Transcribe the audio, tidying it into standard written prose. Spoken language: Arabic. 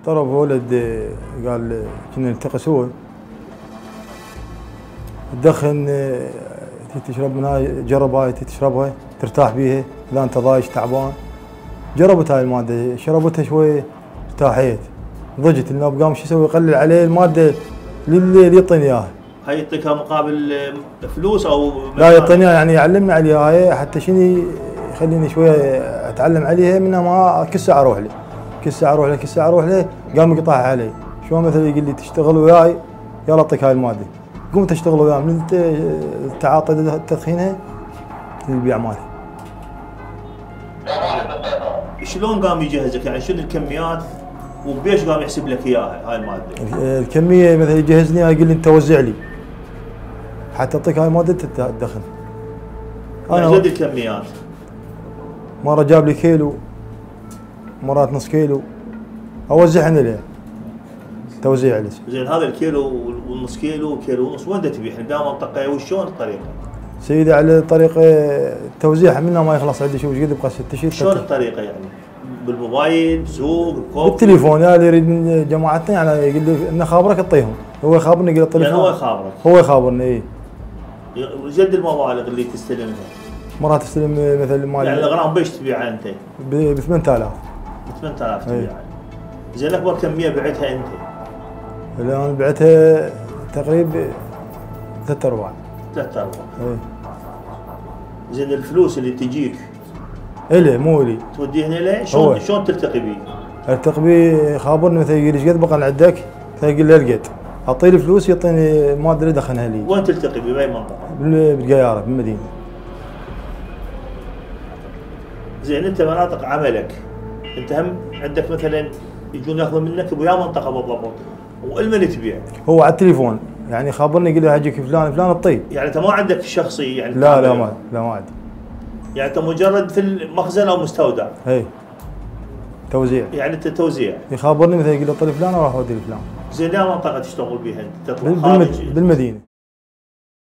طلب ولد قال كنا نلتقي سوا، تدخن تشرب منها، جرب هاي تشربها ترتاح بيها اذا انت ضايج تعبان. جربت هاي الماده، شربتها شوي ارتاحيت، ضجت النوب. قام شو يسوي؟ يقلل عليه الماده لليل يعطيني اياها. هاي يعطيكها مقابل فلوس او لا يعطيني يعني يعلمني عليها هاي، حتى شنو يخليني شويه اتعلم عليها، منها ما كل ساعه اروح له كل ساعه اروح له كل ساعه اروح له. قام يقطعها علي. شلون مثلا يقول لي تشتغل وياي يلا اعطيك هاي الماده، قمت اشتغل وياه من التعاطي تدخينها للبيع مالي. شلون قام يجهزك؟ يعني شنو الكميات وبيش قام يحسب لك اياها هاي الماده؟ الكميه مثلا يجهزني يقول لي انت وزع لي حتى اعطيك هاي الماده تدخن. انا قد الكميات؟ مره جاب لي كيلو، مرات نص كيلو، اوزعهن له توزيع له. زين هذا الكيلو والنص كيلو وكيلو ونص وين تبيع؟ قدام منطقه وشلون الطريقه؟ سيدي على طريقه التوزيع منها ما يخلص عندي شو قد يبقى 6 شهور. شلون الطريقه يعني؟ بالموبايل، سوق، بكوب؟ بالتليفون. يا اللي يريد من جماعتنا يعني يقول لي انه خابرك اعطيهم، هو يخابرني يقول التليفون. يعني هو يخابرك؟ هو يخابرني اي. جد المبالغ اللي تستلمها؟ مرات تستلم مثل مال يعني الاغراض بيش تبيعها انت؟ ب 8000. ب 8000 تبيعها. زين اكبر كميه بعتها انت؟ اللي انا بعتها تقريبا 3/4. 3/4. اي. زين الفلوس اللي تجيك الي مو الي توديهن له؟ شلون تلتقي بيه؟ التقي بيه خابرني مثلا يقول ايش قد بقى عندك؟ يقول له القد، اعطيه الفلوس يعطيني الماده اللي دخنها لي. وين تلتقي بيه؟ باي منطقه؟ بالقياره بالمدينه. زين انت مناطق عملك انت هم عندك مثلا يجون ياخذون منك بويا منطقه بالضبط، والمن تبيع؟ هو على التليفون يعني خابرني يقول لي هجيك فلان فلان الطيب. يعني انت ما عندك شخصي يعني؟ لا ما عندي. يعني انت مجرد في المخزن او مستودع؟ اي توزيع. يعني انت توزيع؟ يخابرني مثلا يقول لي طيب فلان اروح اودي لفلان. زين لا منطقه تشتغل بها انت؟ تطلع خارج بالمدينه.